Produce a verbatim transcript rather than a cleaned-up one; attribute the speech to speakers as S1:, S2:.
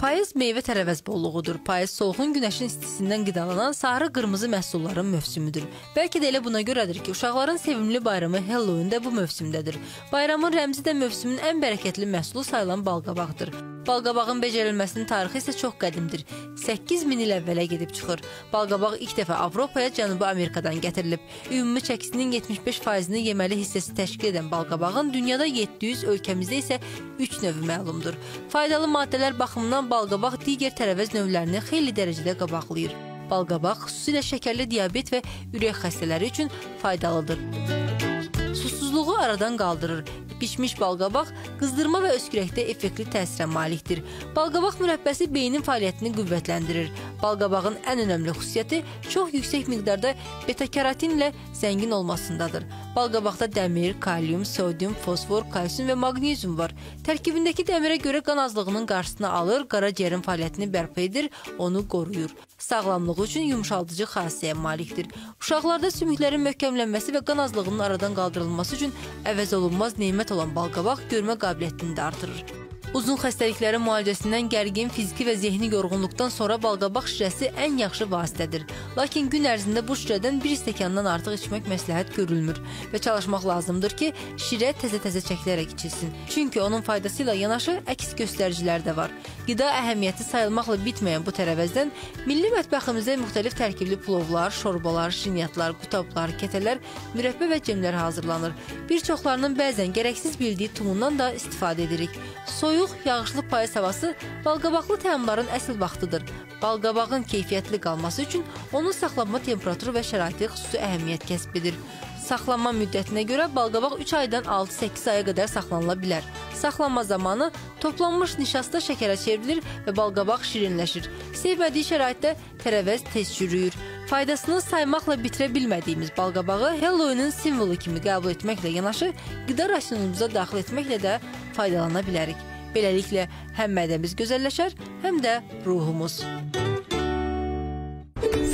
S1: Payız meyvə tərəvəz bolluğudur. Payız solğun günəşin istisindən qidalanan sarı qırmızı məhsulların mövsümüdür. Bəlkə də elə buna görədir ki, uşaqların sevimli bayramı Halloween də bu mövsümdədir. Bayramın rəmzi də mövsümün ən bərəkətli məhsulu sayılan balqabaqdır. Balqabağın becərilməsinin tarixi isə çox qədimdir. səkkiz min il əvvələ gedib çıxır. Balqabaq ilk dəfə Avropaya Cənubi Amerikadan gətirilib. Ümumi çəkisinin yetmiş beş faizini yeməli hissəsi təşkil edən balqabağın dünyada yeddi yüz, ölkəmizdə isə üç növü məlumdur. Faydalı maddələr baxımından balqabaq digər tərəvəz növlərini xeyli dərəcədə qabaqlayır. Balqabaq xüsusilə şəkərli diabet və ürək xəstələri üçün faydalıdır. Susuzluğu aradan qaldırır. Pişmiş balqabaq qızdırma və öskürəkdə effektli təsirə malikdir. Balqabaq mürəbbəsi beynin fəaliyyətini qüvvətləndirir. Balqabağın ən önəmli xüsusiyyəti çox yüksək miqdarda beta-karotinlə zəngin olmasındadır. Balqabaqda dəmir, kalium, sodium, fosfor, kalsium və maqnezium var. Tərkibindəki dəmirə görə qan azlığının qarşısını alır, qaraciyərin fəaliyyətini bərpa edir, onu qoruyur. Sağlamlığı üçün yumşaldıcı xassəyə malikdir. Uşaqlarda sümüklərin möhkəmlənməsi və qan azlığının aradan qaldırılması üçün əvəz olunmaz nemət olan balqabaq görmə qabiliyyətini də artırır. Uzun xəstəliklərin müalicəsindən gərgin fiziki və zehni yorğunluqdan sonra balqabaq şirəsi ən yaxşı vasitədir. Lakin gün ərzində bu şirədən bir stəkandan artıq içmək məsləhət görülmür və çalışmaq lazımdır ki, şirə təzə-təzə çəkilərək içilsin. Çünki onun faydası ilə yanaşı əks göstəricilər də var. Qida əhəmiyyəti sayılmaqla bitməyən bu tərəvəzdən milli mətbəximizdə müxtəlif tərkibli plovlar, şorbalar, şinyatlar, qutablar, kətələr, mürəbbə və cemlər hazırlanır. Bir çoxlarının bəzən gərəksiz bildiyi tumundan da istifadə edirik. Soyuq, yağışlı payız havası balqabaqlı təamların əsl vaxtıdır. Balqabağın keyfiyyətli qalması üçün onun saxlanma temperaturu və şəraiti xüsusi əhəmiyyət kəsb edir. Saxlanma müddətinə görə balqabaq üç aydan altı səkkiz aya qədər saxlanıla bilər. Saxlanma zamanı toplanmış nişasta şəkərə çevrilir və balqabaq şirinləşir. Sevmədiyi şəraitdə tərəvəz tez çürüyür. Faydasını saymaqla bitirə bilmədiyimiz balqabağı Halloween'in simvolu kimi qəbul etməklə yanaşı, qida rasionumuza daxil etməklə də faydalana bilərik. Beləliklə, həm mədəmiz gözəlləşər, həm də ruhumuz.